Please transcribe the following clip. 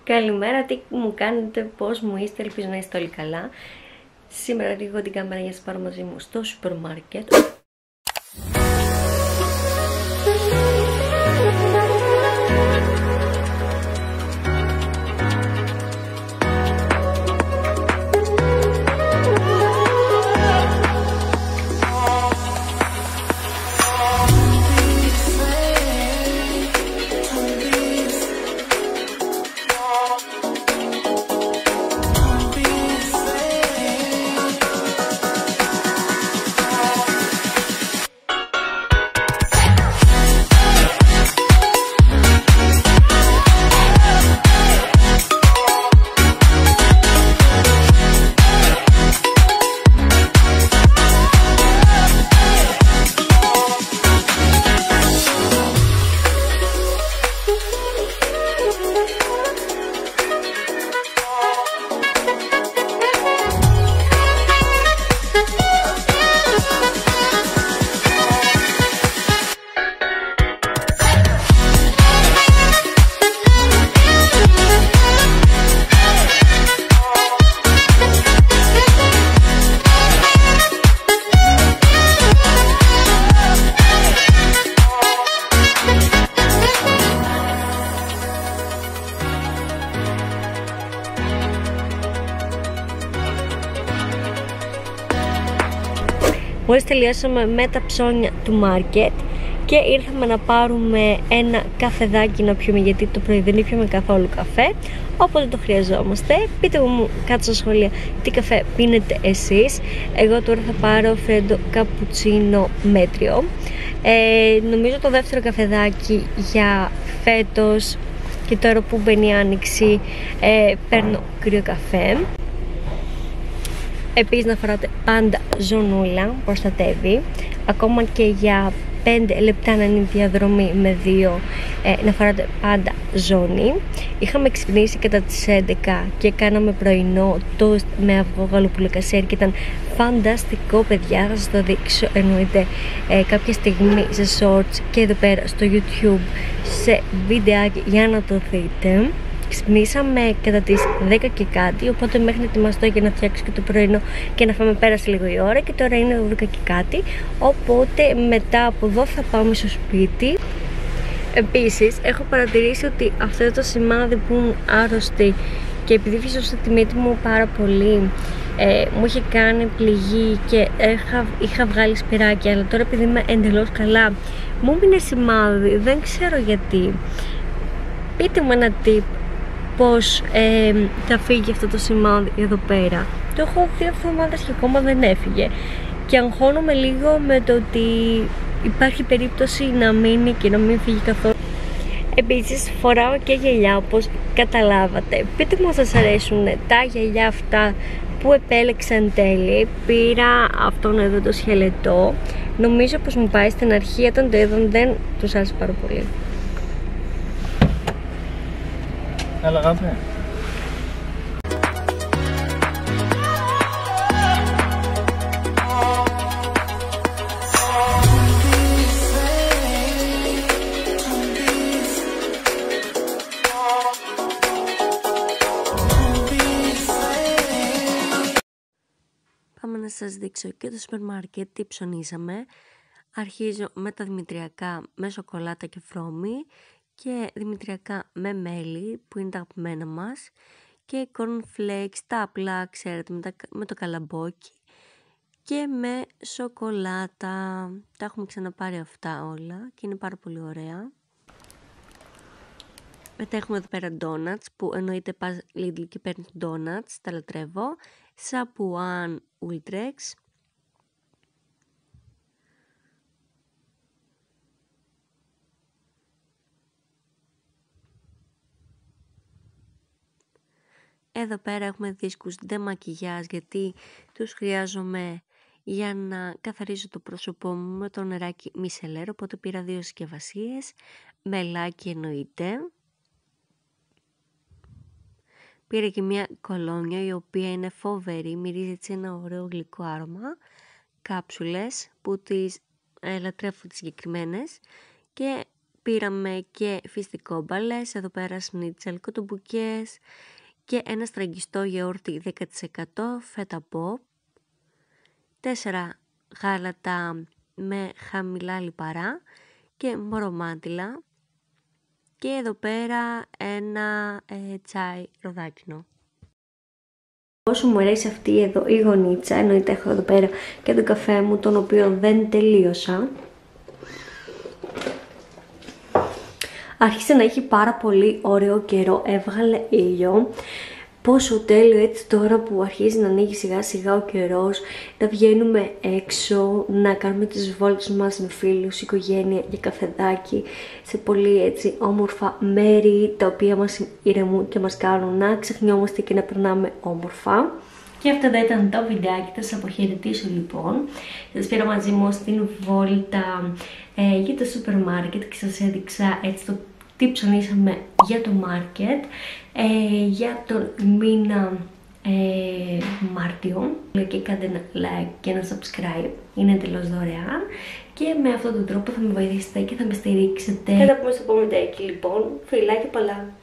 Καλημέρα, τι μου κάνετε, πώς μου είστε, ελπίζω να είστε όλοι καλά. Σήμερα ρίχνω την κάμερα για να σας πάρω μαζί μου στο σούπερ μάρκετ. Μόλις τελειώσαμε με τα ψώνια του μάρκετ και ήρθαμε να πάρουμε ένα καφεδάκι να πιούμε, γιατί το πρωί δεν ήπιαμε καθόλου καφέ, οπότε το χρειαζόμαστε. Πείτε μου κάτω στα σχόλια τι καφέ πίνετε εσείς. Εγώ τώρα θα πάρω φρέντο καπουτσίνο μέτριο. Νομίζω το δεύτερο καφεδάκι για φέτος, και τώρα που μπαίνει η άνοιξη παίρνω κρύο καφέ. Επίσης να φοράτε πάντα ζωνούλα, προστατεύει. Ακόμα και για 5 λεπτά να είναι η διαδρομή με 2, να φοράτε πάντα ζώνη. Είχαμε ξυπνήσει κατά τις 11 και κάναμε πρωινό τόστ με αυγό γαλοπουλοκασέρι και ήταν φανταστικό, παιδιά. Θα σας το δείξω εννοείται κάποια στιγμή σε shorts και εδώ πέρα στο YouTube σε βιντεάκι για να το δείτε. Ξυπνήσαμε κατά τις 10 και κάτι, οπότε μέχρι να ετοιμαστώ για να φτιάξω και το πρωινό και να φάμε, πέρασε λίγο η ώρα και τώρα είναι 12 και κάτι, οπότε μετά από εδώ θα πάμε στο σπίτι. Επίσης έχω παρατηρήσει ότι αυτό το σημάδι που ήμουν άρρωστη και επειδή φύσωσα τη μύτη μου πάρα πολύ, μου είχε κάνει πληγή και είχα βγάλει σπυράκια, αλλά τώρα επειδή είμαι εντελώς καλά μου μείνε σημάδι, δεν ξέρω γιατί. Πείτε μου ένα tip πως θα φύγει αυτό το σημάδι εδώ πέρα. Το έχω 2 εβδομάδες και ακόμα δεν έφυγε και αγχώνομαι λίγο με το ότι υπάρχει περίπτωση να μείνει και να μην φύγει καθόλου. Επίσης φοράω και γυαλιά, όπως καταλάβατε. Πείτε μου αν σας αρέσουν τα γυαλιά αυτά που επέλεξα εν τέλει. Πήρα αυτόν εδώ το σκελετό. Νομίζω πως μου πάει στην αρχή, όταν το είδαν δεν τους άρεσε πάρα πολύ. Έλα αγάπη. Πάμε να σας δείξω και το σούπερ μάρκετ τι ψωνίσαμε. Αρχίζω με τα δημητριακά με σοκολάτα και βρώμη και δημητριακά με μέλι που είναι τα αγαπημένα μας και cornflakes, τα απλά ξέρετε με το καλαμπόκι και με σοκολάτα. Τα έχουμε ξαναπάρει αυτά όλα και είναι πάρα πολύ ωραία. Μετά έχουμε εδώ πέρα donuts που εννοείται πας Lidl και παίρνεις donuts, τα λατρεύω. Σαπουάν Ultrex. Εδώ πέρα έχουμε δίσκους δε μακιγιάζ, γιατί τους χρειάζομαι για να καθαρίσω το πρόσωπό μου με το νεράκι μισελέρ, οπότε πήρα 2 συσκευασίες, μελάκι εννοείται. Πήρα και μια κολόνια η οποία είναι φοβερή, μυρίζει έτσι ένα ωραίο γλυκό άρωμα, κάψουλες που τις λατρεύω τις συγκεκριμένες και πήραμε και φιστικόμπαλες, εδώ πέρα σνίτσελ, κοτομπουκές και ένα στραγγιστό γιαούρτι 10% φέτα pop, 4 γάλατα με χαμηλά λιπαρά και μωρομάντιλα και εδώ πέρα ένα τσάι ροδάκινο. Όσο μου αρέσει αυτή εδώ η γονίτσα, εννοείται έχω εδώ πέρα και τον καφέ μου, τον οποίο δεν τελείωσα. Άρχισε να έχει πάρα πολύ ωραίο καιρό, έβγαλε ήλιο. Πόσο τέλειο έτσι τώρα που αρχίζει να ανοίγει σιγά σιγά ο καιρός, να βγαίνουμε έξω, να κάνουμε τις βόλτες μας με φίλους, οικογένεια για καφεδάκι, σε πολύ έτσι όμορφα μέρη τα οποία μας ηρεμούν και μας κάνουν να ξεχνιόμαστε και να περνάμε όμορφα. Και αυτό εδώ ήταν το βιντεάκι, θα σας αποχαιρετήσω λοιπόν. Σας πήρα μαζί μου στην βόλτα για το σούπερ μάρκετ και σας έδειξα έτσι το τι ψωνίσαμε για το μάρκετ, για τον μήνα Μάρτιο. Και κάντε ένα like και ένα subscribe, είναι εντελώς δωρεάν και με αυτόν τον τρόπο θα με βοηθήσετε και θα με στηρίξετε. Θα τα πούμε στο επόμενο βιντεάκι λοιπόν, φιλάκια πολλά!